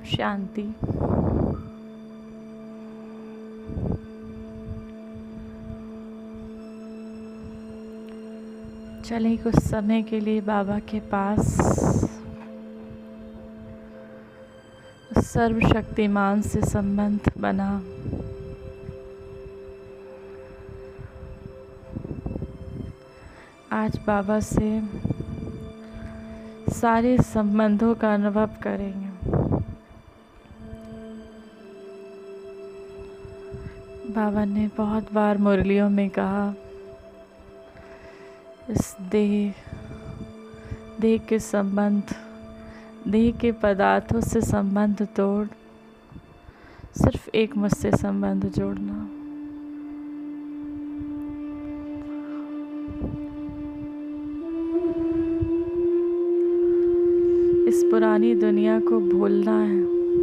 शांति। चलें कुछ समय के लिए बाबा के पास, सर्वशक्तिमान से संबंध बना। आज बाबा से सारे संबंधों का अनुभव करेंगे। बाबा ने बहुत बार मुरलियों में कहा, इस देह के संबंध, देह के पदार्थों से संबंध तोड़, सिर्फ एक मुझसे संबंध जोड़ना। इस पुरानी दुनिया को भूलना है।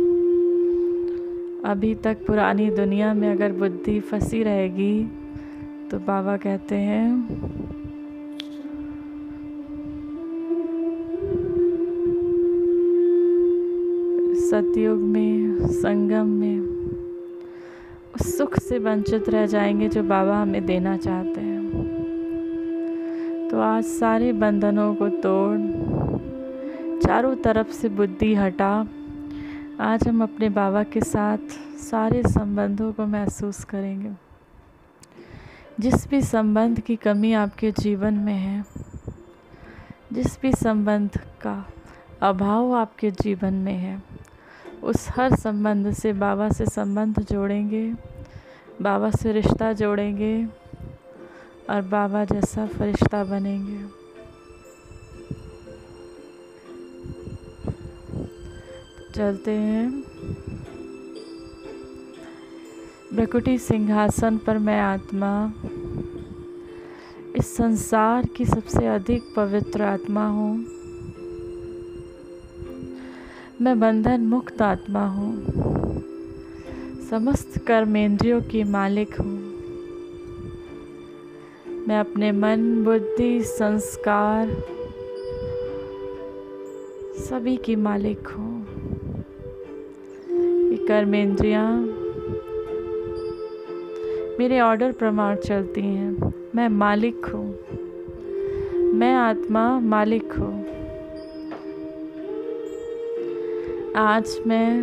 अभी तक पुरानी दुनिया में अगर बुद्धि फंसी रहेगी तो बाबा कहते हैं सतयुग में, संगम में उस सुख से वंचित रह जाएंगे जो बाबा हमें देना चाहते हैं। तो आज सारे बंधनों को तोड़, चारों तरफ से बुद्धि हटा, आज हम अपने बाबा के साथ सारे संबंधों को महसूस करेंगे। जिस भी संबंध की कमी आपके जीवन में है, जिस भी संबंध का अभाव आपके जीवन में है, उस हर संबंध से बाबा से संबंध जोड़ेंगे, बाबा से रिश्ता जोड़ेंगे और बाबा जैसा फरिश्ता बनेंगे। चलते हैं। भ्रकुटी सिंहासन पर मैं आत्मा, इस संसार की सबसे अधिक पवित्र आत्मा हूँ। मैं बंधन मुक्त आत्मा हूँ। समस्त कर्मेंद्रियों की मालिक हूँ। मैं अपने मन, बुद्धि, संस्कार सभी की मालिक हूँ। ये कर्मेंद्रियाँ मेरे ऑर्डर प्रमाण चलती हैं। मैं मालिक हूँ। मैं आत्मा मालिक हूँ। आज मैं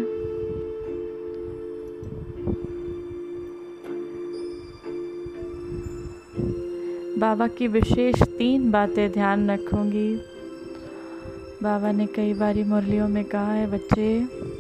बाबा की विशेष 3 बातें ध्यान रखूंगी। बाबा ने कई बारी मुरलियों में कहा है, बच्चे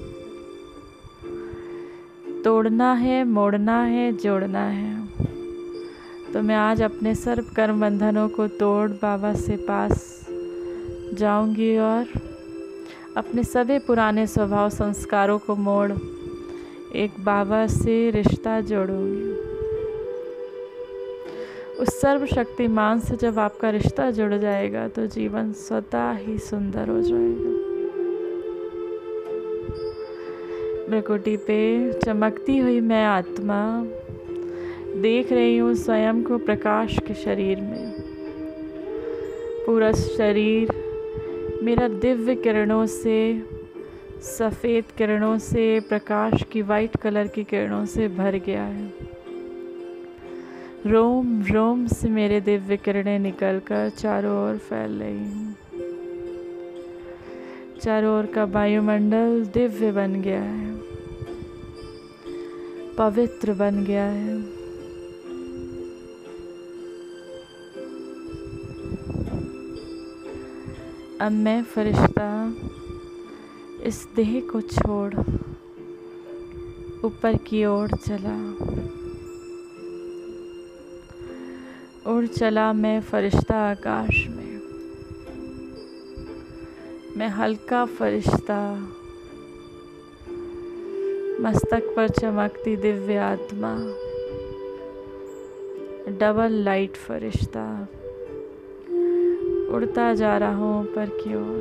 तोड़ना है, मोड़ना है, जोड़ना है। तो मैं आज अपने सर्व कर्म बंधनों को तोड़ बाबा से पास जाऊंगी और अपने सभी पुराने स्वभाव संस्कारों को मोड़ एक बाबा से रिश्ता जोड़ूंगी। उस सर्वशक्तिमान से जब आपका रिश्ता जुड़ जाएगा तो जीवन स्वतः ही सुंदर हो जाएगा। भ्रकुटी पे चमकती हुई मैं आत्मा देख रही हूँ स्वयं को प्रकाश के शरीर में। पूरा शरीर मेरा दिव्य किरणों से, सफ़ेद किरणों से, प्रकाश की वाइट कलर की किरणों से भर गया है। रोम रोम से मेरे दिव्य किरणें निकलकर चारों ओर फैल रही हैं। चारों ओर का वायुमंडल दिव्य बन गया है, पवित्र बन गया है। अब मैं फरिश्ता इस देह को छोड़ ऊपर की ओर चला। उड़ चला मैं फरिश्ता आकाश में। मैं हल्का फरिश्ता, मस्तक पर चमकती दिव्य आत्मा, डबल लाइट फरिश्ता, उड़ता जा रहा हूँ ऊपर की ओर।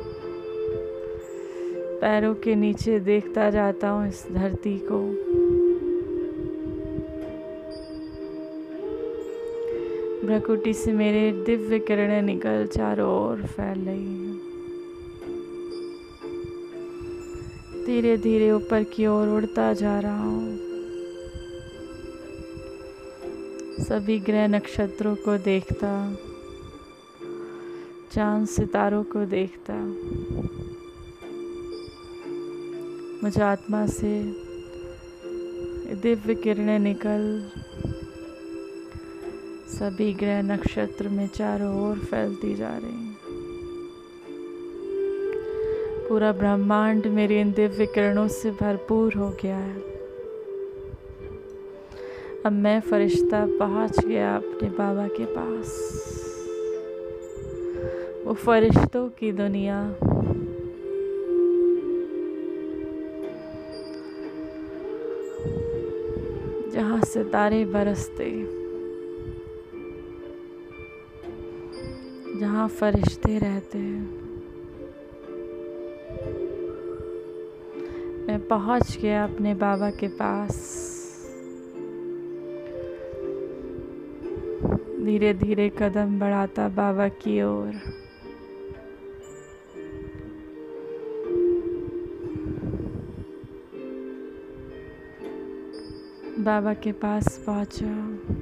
पैरों के नीचे देखता जाता हूँ इस धरती को। भ्रकुटी से मेरे दिव्य किरणें निकल चारों ओर फैल रही हैं। धीरे धीरे ऊपर की ओर उड़ता जा रहा हूँ। सभी ग्रह नक्षत्रों को देखता, चांद सितारों को देखता। मुझे आत्मा से दिव्य किरणें निकल सभी ग्रह नक्षत्र में चारों ओर फैलती जा रही। पूरा ब्रह्मांड मेरी इन दिव्य किरणों से भरपूर हो गया है। अब मैं फरिश्ता पहुंच गया अपने बाबा के पास। वो फरिश्तों की दुनिया, जहाँ सितारे बरसते, जहाँ फरिश्ते रहते हैं। मैं पहुंच गया अपने बाबा के पास। धीरे धीरे कदम बढ़ाता बाबा की ओर। बाबा के पास पहुंचा।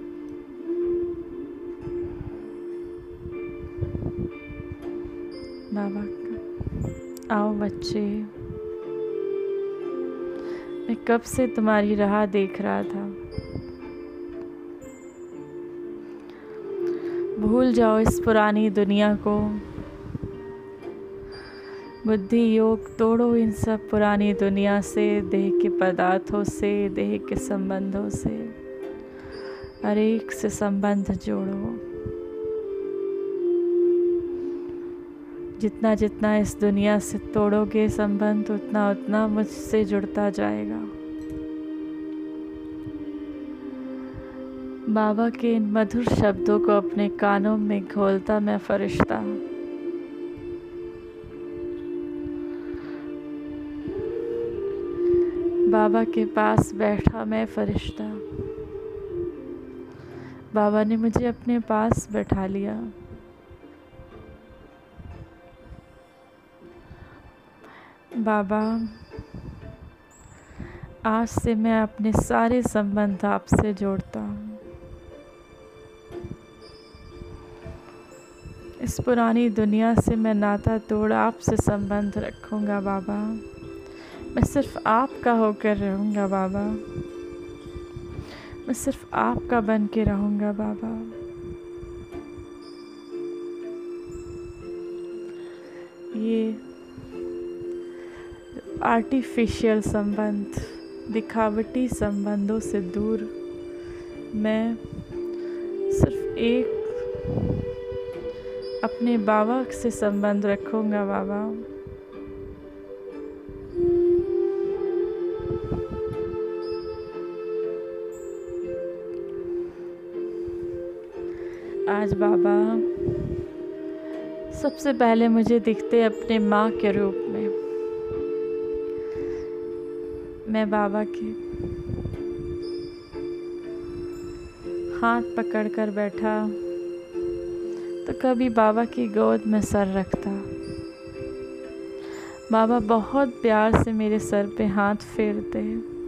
बाबा, आओ बच्चे, मैं कब से तुम्हारी राह देख रहा था। भूल जाओ इस पुरानी दुनिया को। बुद्धि योग तोड़ो इन सब पुरानी दुनिया से, देह के पदार्थों से, देह के संबंधों से। हर एक से संबंध जोड़ो। जितना जितना इस दुनिया से तोड़ोगे संबंध, उतना उतना मुझसे जुड़ता जाएगा। बाबा के इन मधुर शब्दों को अपने कानों में घोलता मैं फरिश्ता। बाबा के पास बैठा मैं फरिश्ता। बाबा ने मुझे अपने पास बैठा लिया। बाबा, आज से मैं अपने सारे संबंध आपसे जोड़ता हूँ। इस पुरानी दुनिया से मैं नाता तोड़ आपसे संबंध रखूँगा बाबा। मैं सिर्फ आपका होकर रहूँगा बाबा। मैं सिर्फ आपका बन के रहूँगा बाबा। ये आर्टिफिशियल संबंध, दिखावटी संबंधों से दूर मैं सिर्फ एक अपने बाबा से संबंध रखूँगा बाबा। आज बाबा सबसे पहले मुझे दिखते अपने माँ के रूप में। मैं बाबा के हाथ पकड़कर बैठा तो कभी बाबा की गोद में सर रखता। बाबा बहुत प्यार से मेरे सर पे हाथ फेरते।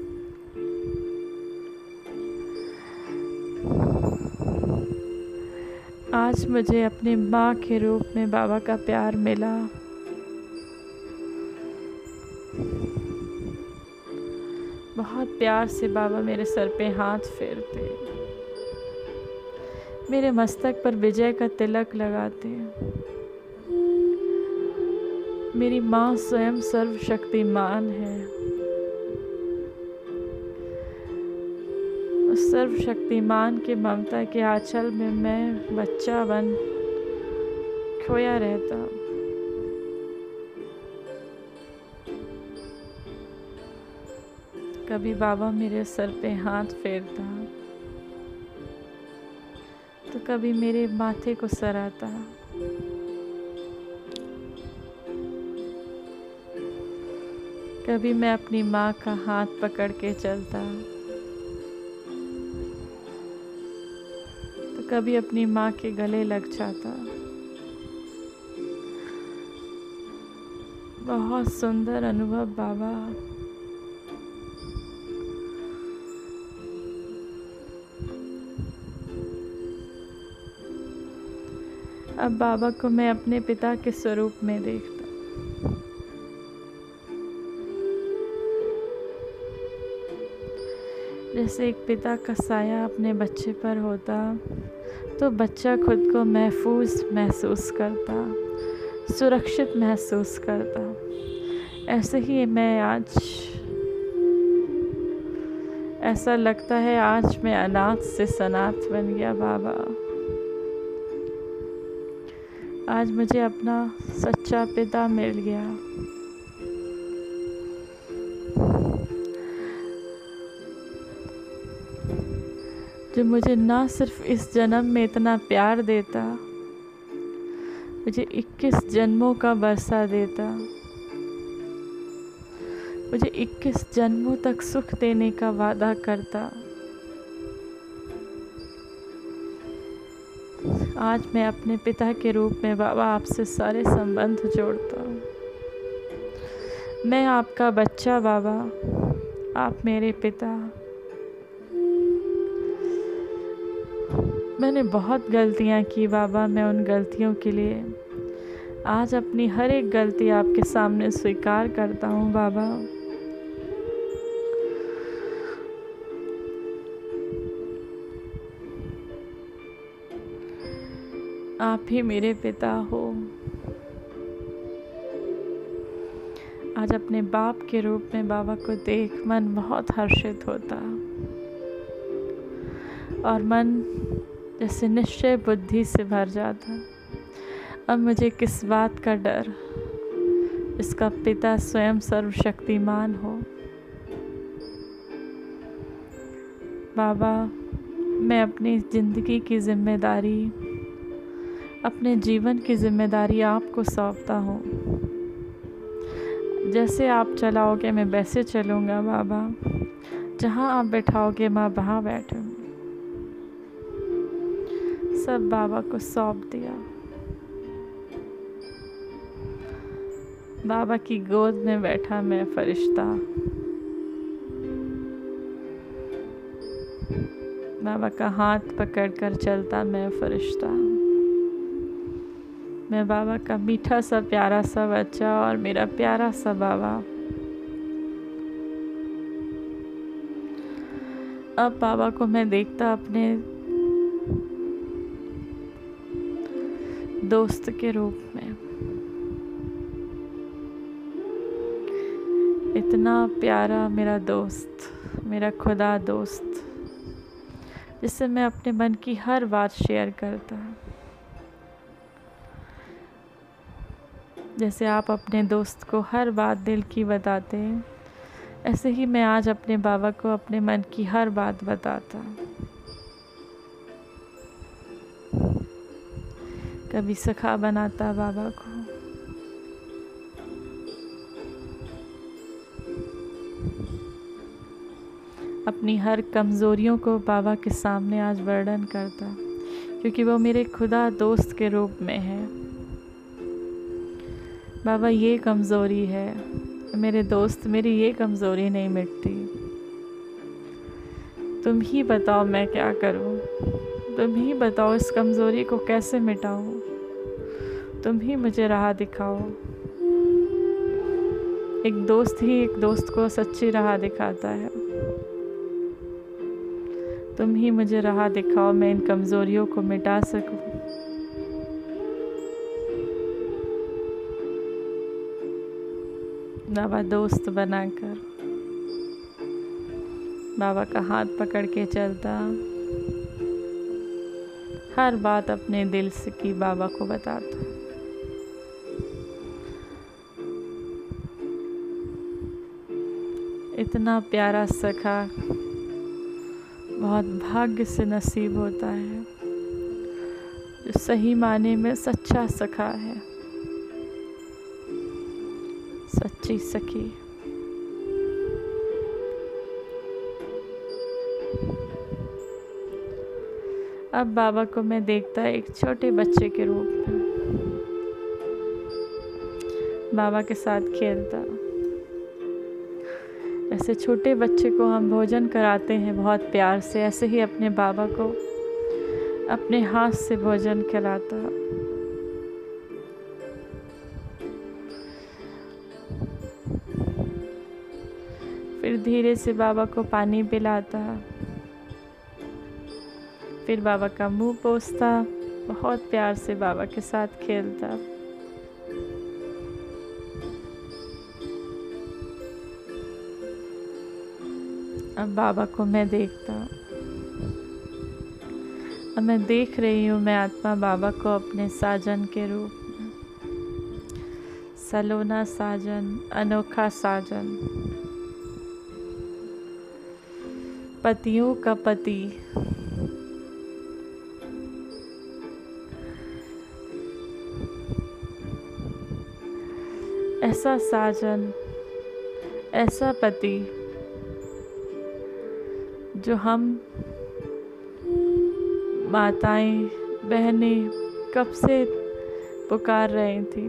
आज मुझे अपनी माँ के रूप में बाबा का प्यार मिला। बहुत प्यार से बाबा मेरे सर पे हाथ फेरते, मेरे मस्तक पर विजय का तिलक लगाते। मेरी माँ स्वयं सर्वशक्तिमान है। उस सर्वशक्तिमान के ममता के आंचल में मैं बच्चा बन खोया रहता। कभी बाबा मेरे सर पे हाथ फेरता तो कभी मेरे माथे को सराता। कभी मैं अपनी माँ का हाथ पकड़ के चलता तो कभी अपनी माँ के गले लग जाता। बहुत सुंदर अनुभव बाबा। अब बाबा को मैं अपने पिता के स्वरूप में देखता। जैसे एक पिता का साया अपने बच्चे पर होता तो बच्चा खुद को महफूज महसूस करता, सुरक्षित महसूस करता। ऐसे ही मैं आज, ऐसा लगता है आज मैं अनाथ से सनाथ बन गया बाबा। आज मुझे अपना सच्चा पिता मिल गया। जो मुझे ना सिर्फ इस जन्म में इतना प्यार देता, मुझे 21 जन्मों का बरसा देता, मुझे 21 जन्मों तक सुख देने का वादा करता। आज मैं अपने पिता के रूप में बाबा आपसे सारे संबंध जोड़ता हूँ। मैं आपका बच्चा बाबा, आप मेरे पिता। मैंने बहुत गलतियाँ की बाबा। मैं उन गलतियों के लिए आज अपनी हर एक गलती आपके सामने स्वीकार करता हूँ बाबा। आप ही मेरे पिता हो। आज अपने बाप के रूप में बाबा को देख मन बहुत हर्षित होता और मन जैसे निश्चय बुद्धि से भर जाता। अब मुझे किस बात का डर, इसका पिता स्वयं सर्वशक्तिमान हो। बाबा, मैं अपनी ज़िंदगी की जिम्मेदारी, अपने जीवन की जिम्मेदारी आपको सौंपता हूँ। जैसे आप चलाओगे मैं वैसे चलूँगा बाबा। जहाँ आप बैठाओगे मैं वहाँ बैठूँगी। सब बाबा को सौंप दिया। बाबा की गोद में बैठा मैं फरिश्ता। बाबा का हाथ पकड़कर चलता मैं फरिश्ता। मैं बाबा का मीठा सा प्यारा सा बच्चा और मेरा प्यारा सा बाबा। अब बाबा को मैं देखता अपने दोस्त के रूप में। इतना प्यारा मेरा दोस्त, मेरा खुदा दोस्त, जिससे मैं अपने मन की हर बात शेयर करता। जैसे आप अपने दोस्त को हर बात दिल की बताते हैं, ऐसे ही मैं आज अपने बाबा को अपने मन की हर बात बताता। कभी सखा बनाता बाबा को, अपनी हर कमज़ोरियों को बाबा के सामने आज वर्णन करता, क्योंकि वो मेरे खुदा दोस्त के रूप में है। बाबा, ये कमज़ोरी है मेरे दोस्त, मेरी ये कमज़ोरी नहीं मिटती। तुम ही बताओ मैं क्या करूं, तुम ही बताओ इस कमज़ोरी को कैसे मिटाऊं, तुम ही मुझे राह दिखाओ। एक दोस्त ही एक दोस्त को सच्ची राह दिखाता है। तुम ही मुझे राह दिखाओ, मैं इन कमज़ोरियों को मिटा सकूं। बाबा दोस्त बनाकर बाबा का हाथ पकड़ के चलता, हर बात अपने दिल से की बाबा को बताता। इतना प्यारा सखा बहुत भाग्य से नसीब होता है, जो सही माने में सच्चा सखा है, सच्ची सखी। अब बाबा को मैं देखता एक छोटे बच्चे के रूप में। बाबा के साथ खेलता। जैसे छोटे बच्चे को हम भोजन कराते हैं बहुत प्यार से, ऐसे ही अपने बाबा को अपने हाथ से भोजन खिलाता। फिर धीरे से बाबा को पानी पिलाता, फिर बाबा का मुंह पोंछता, बहुत प्यार से बाबा के साथ खेलता। अब बाबा को मैं देखता, अब मैं देख रही हूँ, मैं आत्मा बाबा को अपने साजन के रूप में, सलोना साजन, अनोखा साजन, पतियों का पति, ऐसा साजन, ऐसा पति जो हम माताएं बहनें कब से पुकार रही थी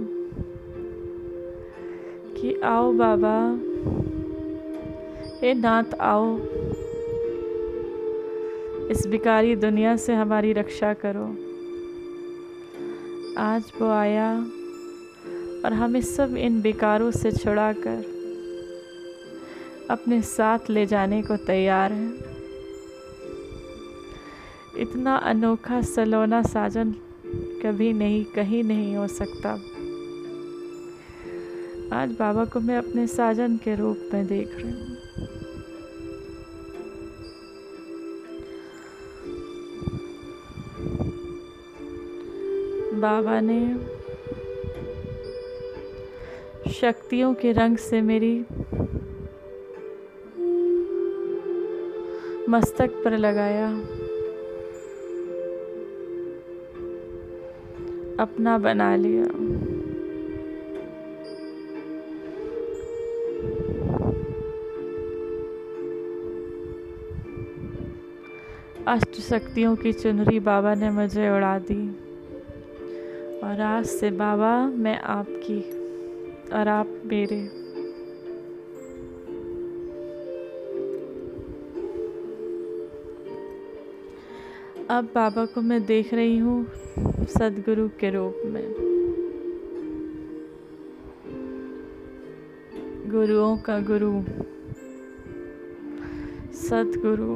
कि आओ बाबा, हे नाथ आओ, इस बिकारी दुनिया से हमारी रक्षा करो। आज वो आया और हमें सब इन बिकारों से छुड़ाकर अपने साथ ले जाने को तैयार है। इतना अनोखा सलोना साजन कभी नहीं, कहीं नहीं हो सकता। आज बाबा को मैं अपने साजन के रूप में देख रही हूँ। बाबा ने शक्तियों के रंग से मेरी मस्तक पर लगाया, अपना बना लिया। अष्ट शक्तियों की चुनरी बाबा ने मुझे उड़ा दी और आज से बाबा मैं आपकी और आप मेरे। अब बाबा को मैं देख रही हूँ सद्गुरु के रूप में, गुरुओं का गुरु, सद्गुरु,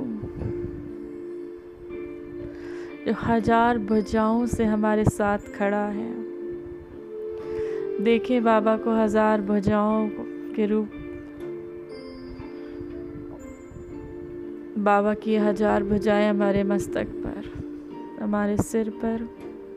जो हजार भुजाओं से हमारे साथ खड़ा है। देखे बाबा को हजार भुजाओं के रूप, बाबा की हजार भुजाएं हमारे मस्तक पर, हमारे सिर पर।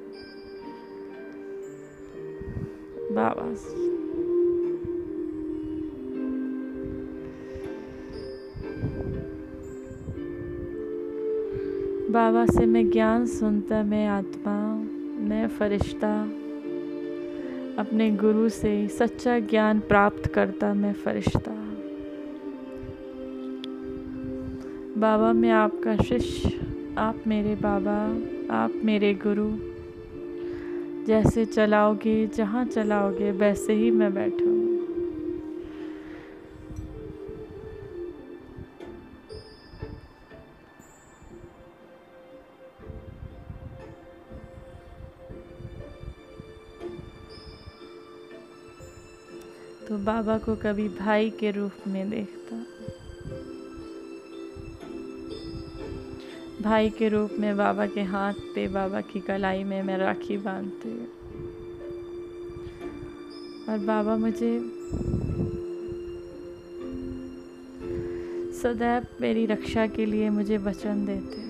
बाबा से मैं ज्ञान सुनता, मैं आत्मा, मैं फरिश्ता, अपने गुरु से सच्चा ज्ञान प्राप्त करता, मैं फरिश्ता। बाबा मैं आपका शिष्य, आप मेरे बाबा, आप मेरे गुरु। जैसे चलाओगे, जहाँ चलाओगे वैसे ही मैं बैठूँगी। तो बाबा को कभी भाई के रूप में देखता, भाई के रूप में बाबा के हाथ पे, बाबा की कलाई में मैं राखी बांधती हूँ। और बाबा मुझे सदैव मेरी रक्षा के लिए मुझे वचन देते हैं।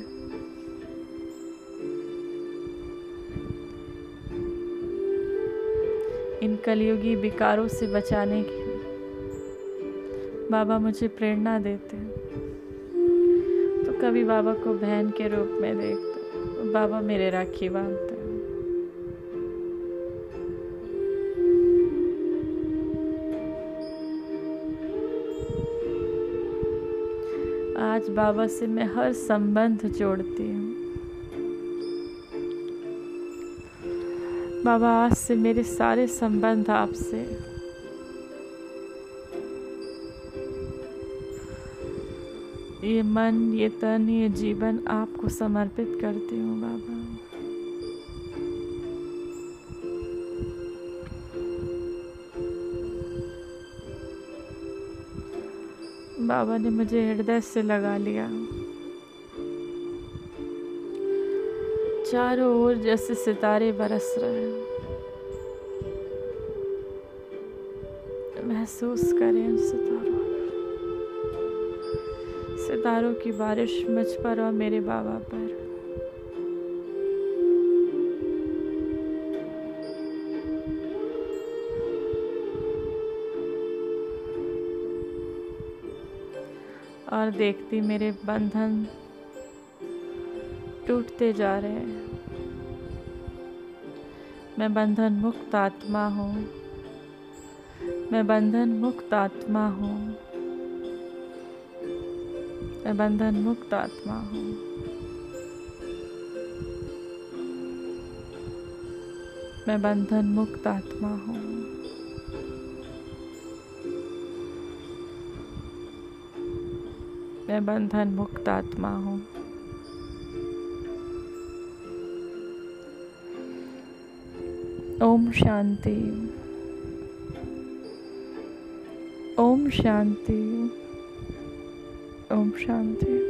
इन कलयुगी विकारों से बचाने की बाबा मुझे प्रेरणा देते हैं। तो कभी बाबा को बहन के रूप में देखते, तो बाबा मेरे राखी बांधते हैं। आज बाबा से मैं हर संबंध जोड़ती हूँ। बाबा आज से मेरे सारे संबंध आपसे ये मन, ये तन, ये जीवन आपको समर्पित करती हूँ बाबा। बाबा ने मुझे हृदय से लगा लिया। चारों ओर जैसे सितारे बरस रहे हैं, महसूस करें उन सितारों की बारिश मुझ पर और मेरे बाबा पर। और देखती मेरे बंधन टूटते जा रहे हैं। मैं बंधन मुक्त आत्मा हूँ, मैं बंधन मुक्त आत्मा हूँ, मैं बंधन मुक्त आत्मा हूँ। मैं बंधन मुक्त आत्मा हूँ। मैं बंधन मुक्त आत्मा हूँ। ओम शांति, ओम शांति, ओम शांति।